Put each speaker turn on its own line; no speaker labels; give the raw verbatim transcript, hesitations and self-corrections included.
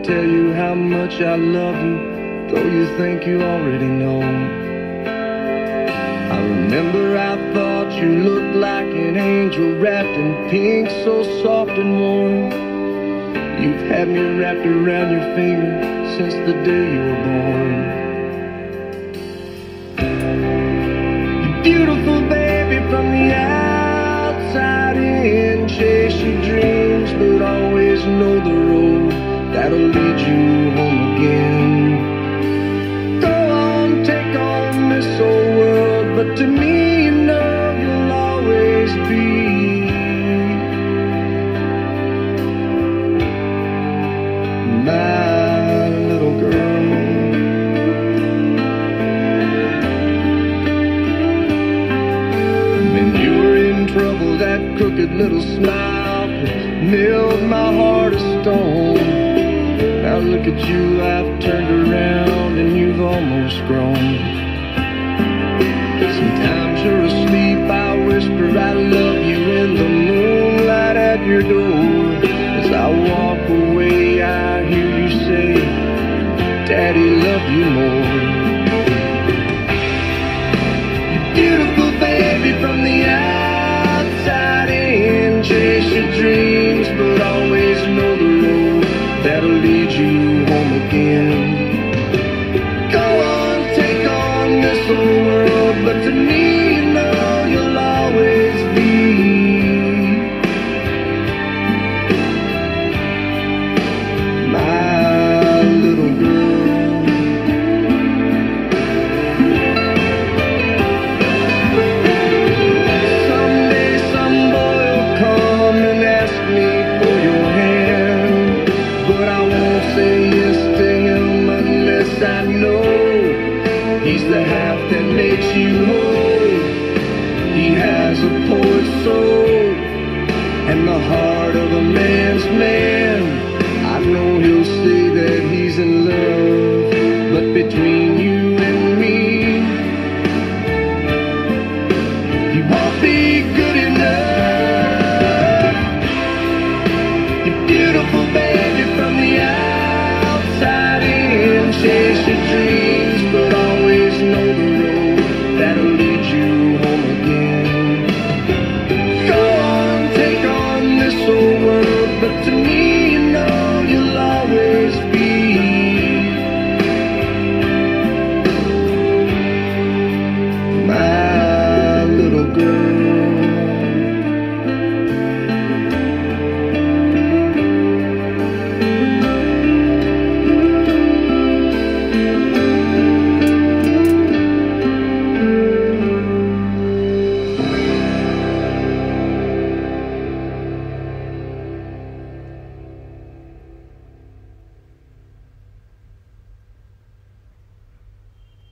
tell you how much I love you, though you think you already know. I remember I thought you looked like an angel wrapped in pink, so soft and warm. You've had me wrapped around your finger since the day you were born. You're beautiful, baby, from the outside in. Chase your dreams, but always know the road that'll lead you home again. Go on, take on this old world, but to me, you know you'll always be my little girl. When you were in trouble, that crooked little smile milled my heart of stone. Now look at you, I've turned around and you've almost grown. Sometimes you're asleep, I whisper I love you in the moonlight at your door. As I walk away, I hear you say, Daddy, love you more. You're beautiful, baby, from the outside in. Chase your dreams, but always know the road that'll lead you home again. Go on, take on this whole world, but to me, you know you'll always be my little girl. Someday some boy will come and ask me for your hand, but I won't say yes to him unless I know he's the half that makes you whole. He has a poet's soul and the heart of a man's man. I know he'll say that he's in love